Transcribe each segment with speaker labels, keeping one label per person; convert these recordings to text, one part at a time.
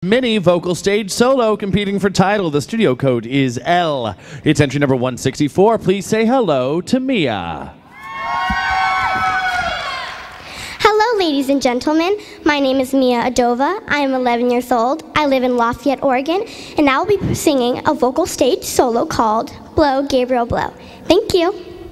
Speaker 1: Mini vocal stage solo competing for title. The studio code is L. It's entry number 164. Please say hello to Mia.
Speaker 2: Hello, ladies and gentlemen. My name is Mia Adova. I am 11 years old. I live in Lafayette, Oregon, and I will be singing a vocal stage solo called Blow, Gabriel, Blow. Thank you.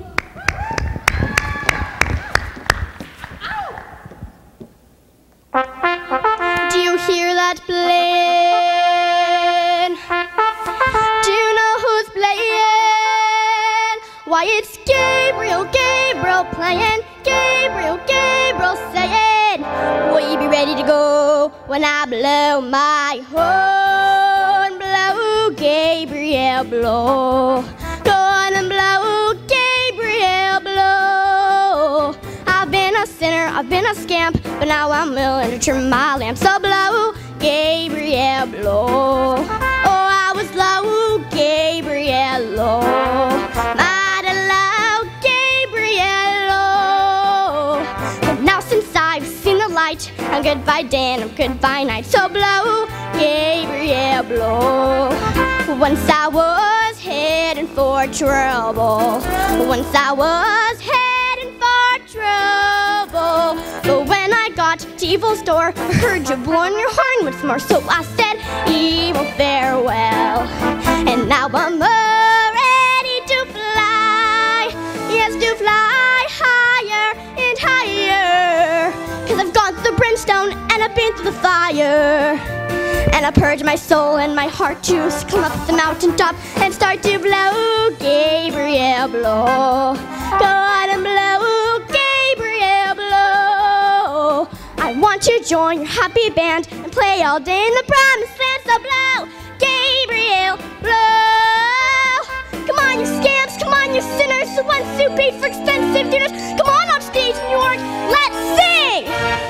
Speaker 2: Do you hear that playing? Do you know who's playing? Why, it's Gabriel, Gabriel playing. Gabriel, Gabriel saying, will you be ready to go when I blow my horn? Blow, Gabriel, blow. Gonna blow, Gabriel, blow. I've been a sinner, I've been a scamp, but now I'm willing to trim my lamp. So blow, Gabriel, blow. Oh, I was low, Gabriel, low. Mighty low, Gabriel, low. But now since I've seen the light, I'm goodbye day and I'm goodbye night. So blow, Gabriel, blow. Once I was heading for trouble. Once I was heading for trouble. But when I got to Evil's door, I heard you blowing your horn once more. So I said, Evil, farewell. And now I'm ready to fly. Yes, to fly higher and higher. 'Cause I've gone through the brimstone and I've been through the fire. And I purge my soul and my heart to come up the mountaintop and start to blow, Gabriel, blow. Go on and blow, Gabriel, blow. I want to join your happy band and play all day in the promised land. So blow, Gabriel, blow. Come on, you scamps, come on, you sinners, who wants to pay for expensive dinners? Come on stage, New York, let's sing!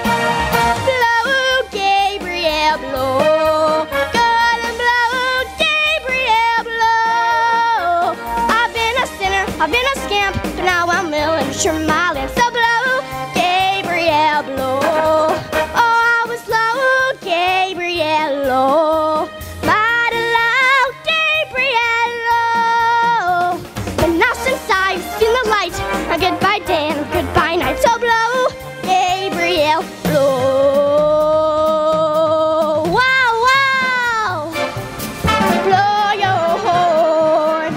Speaker 2: Blow, Gabriel, blow. I've been a scamp, but now I'm willing to trim my lamp. So blow, Gabriel, blow. Oh, I was low, Gabriel, low. Mighty low, Gabriel, low. But now since I've seen the light, a goodbye day and a goodbye night. So blow, Gabriel, blow. Wow, wow. Blow your horn.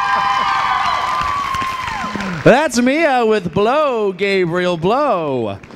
Speaker 1: That's Mia with Blow, Gabriel, Blow.